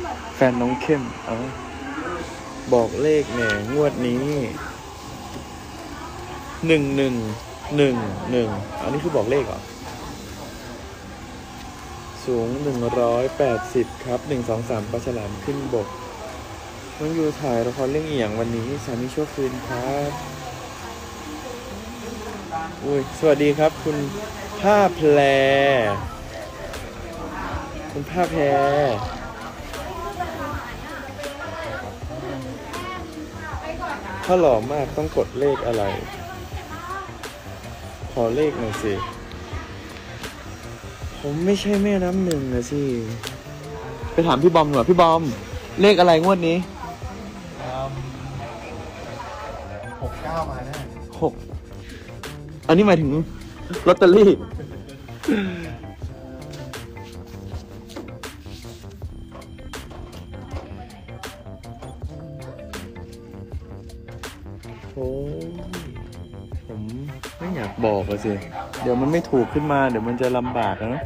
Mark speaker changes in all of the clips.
Speaker 1: แฟนน้องเข้มบอกเลขแหน่งวดนี้11111อันนี้คือบอกเลขเหรอสูง180ครับ123ปลาฉลามขึ้นบกน้องยูถ่ายละครเรื่องอีหยังวันนี้สามีชั่วคืนครับอุ้ยสวัสดีครับคุณผ้าแพรคุณผ้าแพรถ้าหล่อมากต้องกดเลขอะไรขอเลขหน่อยสิผมไม่ใช่แม่น้ำหนึ่งนะสิไปถามพี่บอมหน่อยพี่บอมเลขอะไรงวดนี้
Speaker 2: 69มาแน่
Speaker 1: 6อันนี้หมายถึงลอตเตอรี่โอ้ผมไม่อยากบอกเลยสิเดี๋ยวมันไม่ถูกขึ้นมาเดี๋ยวมันจะลำบากนะ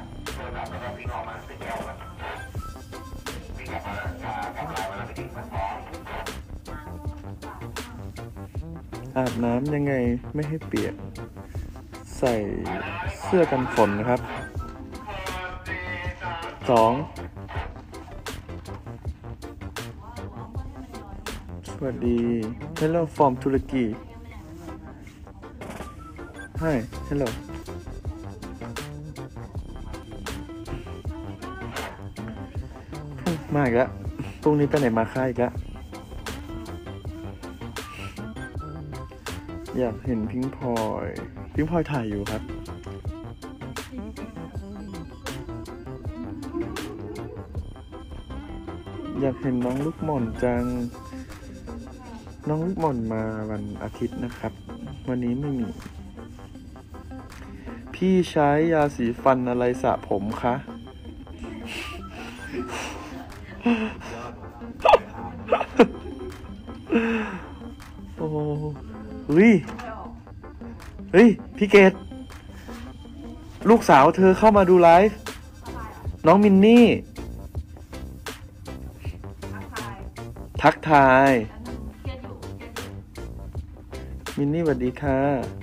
Speaker 1: อาบน้ำยังไงไม่ให้เปียกใส่เสื้อกันฝนนะครับ2สวัสดี Hello from ตุรกี Hi Hello มาอีกแล้วพรุ่งนี้ไปไหนมาค่ายอีกแล้วอยากเห็นพิงพลอยถ่ายอยู่ครับอยากเห็นน้องลูกหม่อนจังน้องลูกหม่อนมาวันอาทิตย์นะครับวันนี้ไม่มีพี่ใช้ยาสีฟันอะไรสระผมคะโอ้เฮ้ยพี่เกดลูกสาวเธอเข้ามาดูไลฟ์น้องมินนี่ทักทายมินนี่สวัสดีค่ะ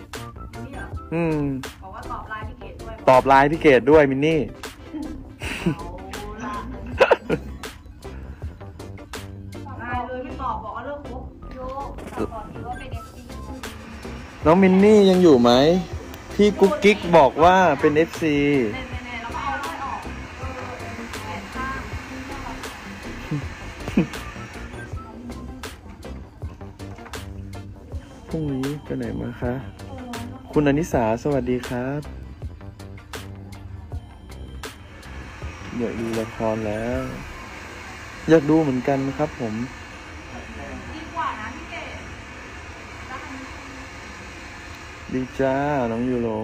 Speaker 3: บอกว่าตอบไลน์พี่เกดด้วย
Speaker 1: ตอบไลน์พี่เกดด้วยมินนี่
Speaker 3: ไลน์เลยไม่ตอบบอกว่าเลิกคบโยกบอกถือว่าเป็น FC
Speaker 1: น้องมินนี่ยังอยู่ไหมพี่กุ๊กกิ๊กบอกว่าเป็น FC
Speaker 3: แน่ๆแล้วก็เอาไล่ออกแอบข้าง
Speaker 1: พรุ่งนี้ไปไหนมาคะคุณอนิสาสวัสดีครับอยากดูละครแล้วอยากดูเหมือนกันครับผม
Speaker 3: ดีกว่านะพี่เกด
Speaker 1: ดีจ้าน้องยูโร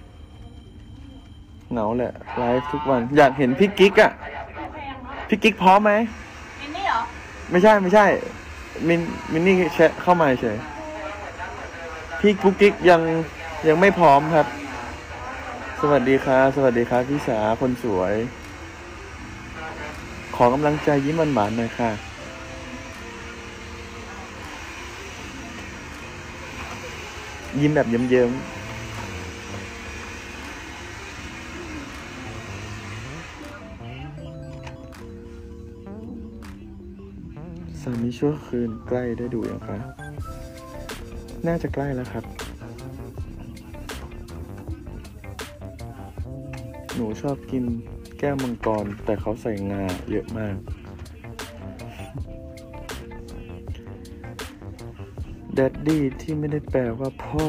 Speaker 1: เหงาแหละไลฟ์ทุกวันอยากเห็นพี่กิ๊กอะพี่กิ๊กพร้อมไหม
Speaker 3: มินนี่เหรอ
Speaker 1: ไม่ใช่มินนี่แชะเข้ามาเฉยพี่กุ๊กกิ๊กยังไม่พร้อมครับสวัสดีครับพี่สาคนสวยขอกำลังใจยิ้มหวานๆหน่อยค่ะยิ้มแบบเยิ้มๆสามีชั่วคืนใกล้ได้ดูยังคะน่าจะใกล้แล้วครับหนูชอบกินแก้วมังกรแต่เขาใส่งาเยอะมากแดดดี้ที่ไม่ได้แปลว่าพ่อ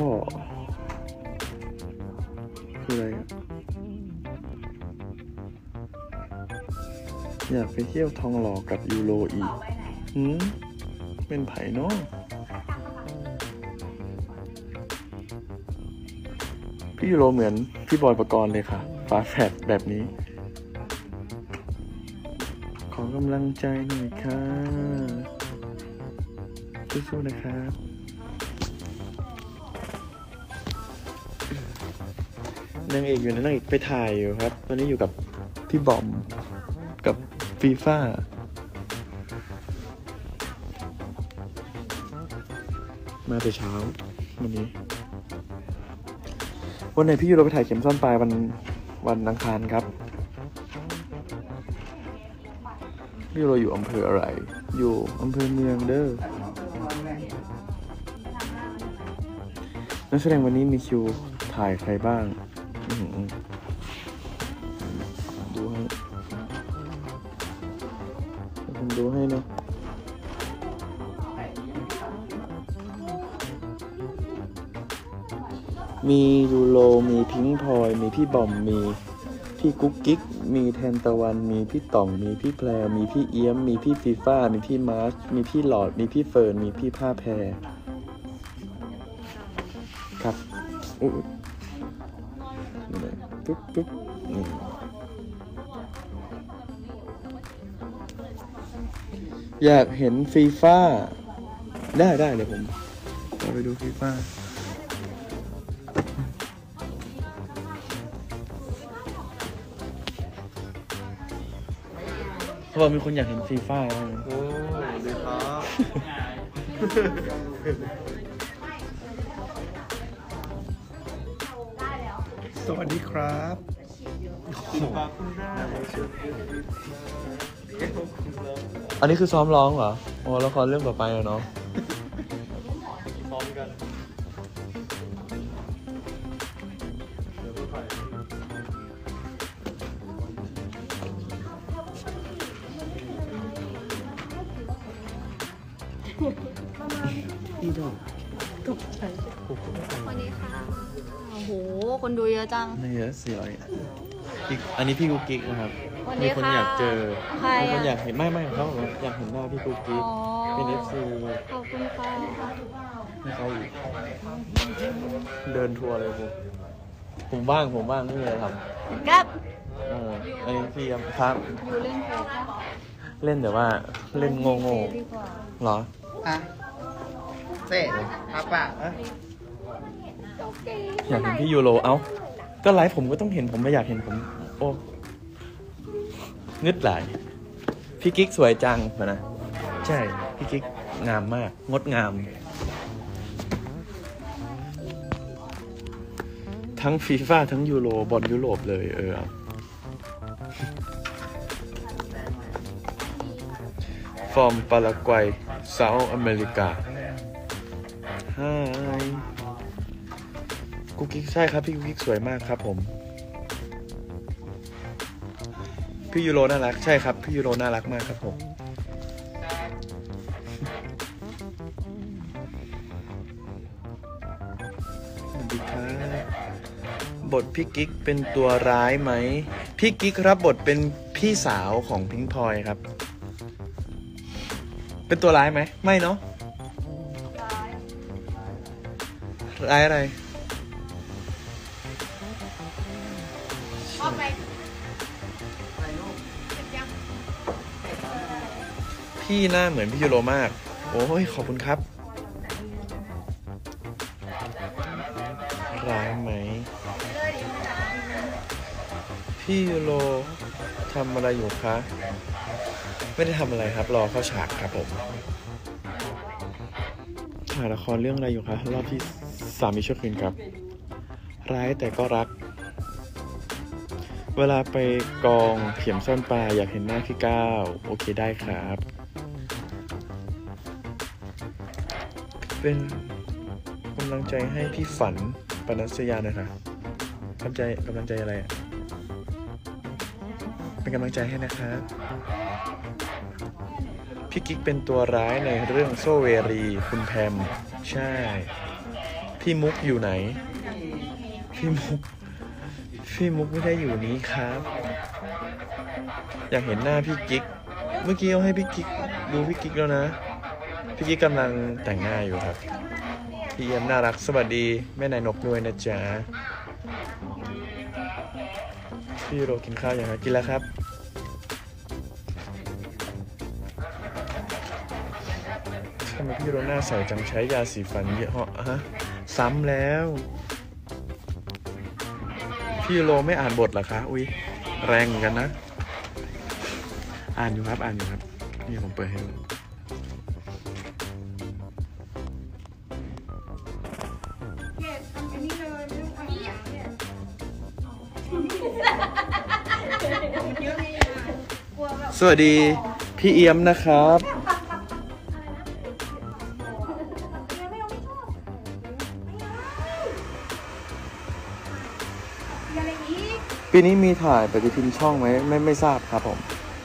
Speaker 1: คืออะไรอ่ะอยากไปเที่ยวทองหล่อกับยูโรอีกเป็นไผ่เนาะพี่ยูโรเหมือนพี่บอยปกรณ์เลยค่ะฝาแฝดแบบนี้ขอกำลังใจหน่อยค่ะสู้ๆนะครับนางเอกอยู่นะนางเอกไปถ่ายอยู่ครับตอนนี้อยู่กับพี่บอมกับฟีฟ่ามาแต่เช้าวันนี้วันไหนพี่ยูโรไปถ่ายเข็มซ่อนปลายวันอังคารครับพี่ยูโรอยู่อำเภออะไรอยู่อำเภอเมืองเด้อนักแสดงวันนี้มีคิวถ่ายใครบ้างดูให้ผมดูให้เนาะมียูโรมีพิงค์พลอยมีพี่บอมมีพี่กุ๊กกิ๊กมีแทนตะวันมีพี่ต่องมีพี่แพรมีพี่เอี้ยมมีพี่ฟีฟ่ามีพี่มาร์ชมีพี่หลอดมีพี่เฟิร์นมีพี่ผ้าแพรครับปุ๊บปุ๊บนี่อยากเห็นฟีฟ่าได้เดี๋ยวผมไปดูฟีฟ่าเขาบอกมีคนอยากเห็นฟีฟ่าโอ้ดีครับ
Speaker 2: สวัสดีครับ
Speaker 1: อันนี้คือซ้อมร้องเหรอโอ้ละครเรื่องต่อไปอะเนาะซ้อมกัน
Speaker 3: วันนี้ค่ะโอ้โหคนดูเยอะจัง
Speaker 1: ไม่เยอะอันนี้พี่กุ๊กกิ๊กนะครับ
Speaker 3: วันนี้
Speaker 1: มีคน
Speaker 3: ค่ะ
Speaker 1: อยากเจอ
Speaker 3: ใคร
Speaker 1: มีคน
Speaker 3: อะ
Speaker 1: อยากเห็นไม่เขาบอกว่าอยากเห็นหน้าพี่กุ๊กกิ๊ก
Speaker 3: อ๋อ
Speaker 1: เป็น FC
Speaker 3: ขอบคุณค่ะ
Speaker 1: ให้เขาอีกเดินทัวร์เลยผมว่างไม่มีอะไรท
Speaker 3: ครับ
Speaker 1: ำอันนี้พี่ครับ
Speaker 3: อยู่เล่นเฟซปะ
Speaker 1: เล่นแต่ว่าเล่นโง่
Speaker 3: เฟซดีกว่า
Speaker 1: เหรอ
Speaker 2: อ่ะเซ่ครับป่ะ
Speaker 1: อยากเห็นพี่ยูโรเอ้าก็ไลฟ์ผมก็ต้องเห็นผมไม่อยากเห็นผมโอ้งึดหลายพี่กิ๊กสวยจังนะใช่พี่กิ๊กงามมากงดงามทั้งฟีฟ่าทั้งยูโรบอลยุโรปเลยฟอร์มปารากวัยเซาท์อเมริกาฮายกุ๊กกิ๊กใช่ครับพี่กุ๊กกิ๊กสวยมากครับผมพี่ยูโรน่ารักใช่ครับพี่ยูโรน่ารักมากครับผมสวัสดีครับบทพี่กิ๊กเป็นตัวร้ายไหมพี่กิ๊กรับบทเป็นพี่สาวของพิงค์พลอยครับเป็นตัวร้ายไหมไม่เนาะร้ายอะไร
Speaker 3: ออกไป
Speaker 1: พี่หน้าเหมือนพี่ยูโรมากโอ้ยขอบคุณครับร้ายไหมพี่ยูโรทำอะไรอยู่คะไม่ได้ทำอะไรครับรอเข้าฉากครับผมถ่ายละครเรื่องอะไรอยู่คะรอบที่3มีชั่วคืนครับร้ายแต่ก็รักเวลาไปกองเข็มซ่อนปลาอยากเห็นหน้าพี่ก้าวโอเคได้ครับเป็นกำลังใจให้พี่ฝันปนัสยานะคะกำลังใจอะไรเป็นกำลังใจให้นะครับพี่กิ๊กเป็นตัวร้ายในเรื่องโซเวรีคุณแพมใช่พี่มุกอยู่ไหนพี่มุกไม่ได้อยู่นี้ครับอยากเห็นหน้าพี่กิ๊กเมื่อกี้เอาให้พี่กิ๊กดูพี่กิ๊กแล้วนะพี่กิ๊กกำลังแต่งหน้าอยู่ครับพี่เอี่ยมน่ารักสวัสดีแม่นายนกด้วยนะจ๊ะพี่ยูโรกินข้าวยังครับกินแล้วครับทำไมพี่ยูโรหน้าใสจังใช้ยาสีฟันยี่ห้อฮะซ้ำแล้วพี่ยูโรไม่อ่านบทเหรอคะอุ๊ยแรงเหมือนกันนะอ่านอยู่ครับนี่ผมเปิดให้ดูสวัสดีพี่เอี้ยมนะครับ ปีนี้มีถ่ายปฏิทินช่องไหมไม่ทราบครับผม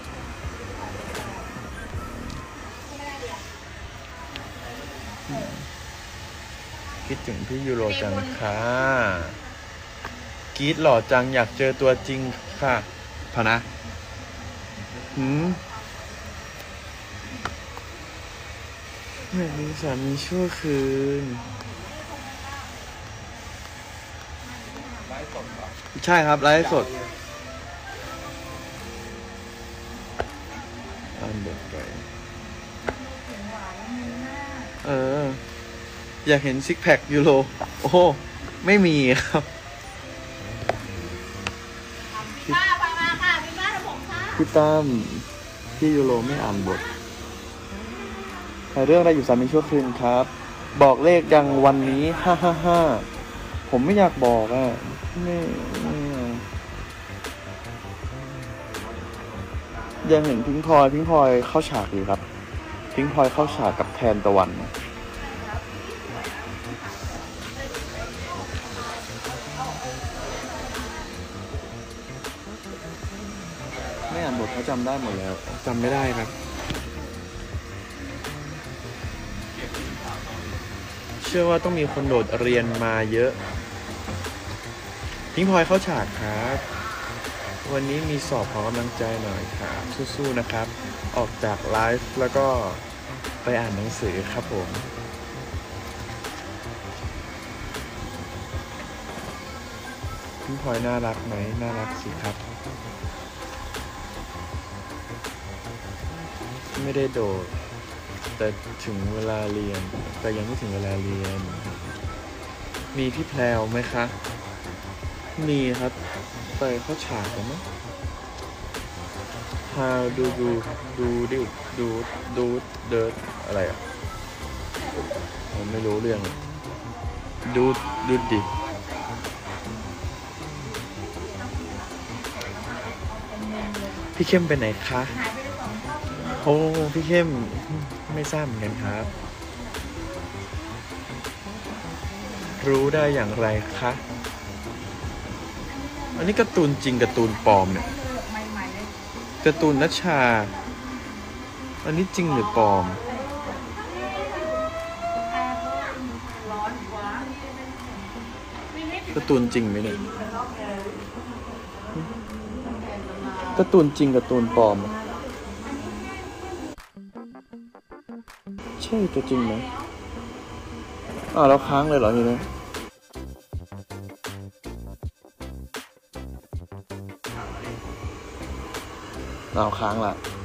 Speaker 1: คิดถึงพี่ยูโรจังค่ะกรีดหล่อจังอยากเจอตัวจริงค่ะพอนะไม่มีสามีชั่วคืนใช่ครับไลฟ์สดอันเด็กไก่อยากเห็นซิกแพคยูโรโอ้ไม่มีครับ
Speaker 3: ป้ามาค่ะพี่ป้าทำผมค่ะ
Speaker 1: พี่ตั้มพี่ยูโรไม่อ่านบทถ่ายเรื่องอะไรอยู่สามีชั่วคืนครับ บอกเลขยังวันนี้555ผมไม่อยากบอกอ่ะไม่ยังเห็นพิงพลอยเข้าฉากอยู่ครับพิงพลอยเข้าฉากกับแทนตะวันไม่อ่านบทเขาจำได้หมดแล้วจำไม่ได้ครับเชื่อว่าต้องมีคนโดดเรียนมาเยอะพิงพลอยเข้าฉากครับวันนี้มีสอบขอกำลังใจหน่อยครับสู้ๆนะครับออกจากไลฟ์แล้วก็ไปอ่านหนังสือครับผมพิงพลอยน่ารักไหมน่ารักสิครับไม่ได้โดดแต่ถึงเวลาเรียนแต่ยังไม่ถึงเวลาเรียนมีพี่แพรวไหมคะมีครับไปเข้าฉากกันมั้ย How do you do dirt อะไรอ่ะผมไม่รู้เรื่องดูดิพี่เข้มไปไหนคะโอ้พี่เข้มไม่ทราบเหมือนกันครับรู้ได้อย่างไรคะอันนี้การ์ตูนจริงการ์ตูนปลอมเนี่ยการ์ตูนนัชชาอันนี้จริงหรือปลอมการ์ตูนจริงไหมเนี่ยการ์ตูนจริงการ์ตูนปลอมใช่ตัวจริงไหมเราค้างเลยเหรอทีนี้เราค้างละ